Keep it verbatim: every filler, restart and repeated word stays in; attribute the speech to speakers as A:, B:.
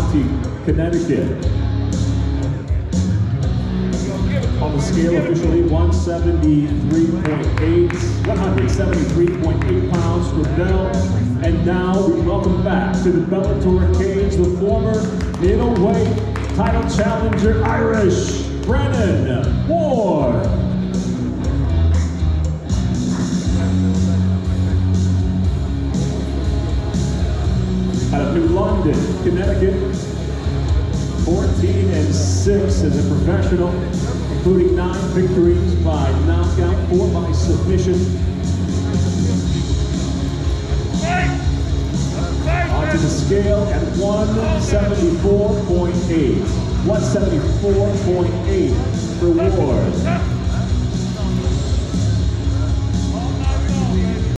A: County, Connecticut. On the scale, officially one seventy-three point eight, one seventy-three point eight pounds for Bell. And now we welcome back to the Bellator cage the former middleweight title challenger, Irish Brennan Ward. Out of New London, Connecticut, fourteen and six as a professional, including nine victories by knockout, four by submission. Onto the scale at one seventy-four point eight. one seventy-four point eight for Ward.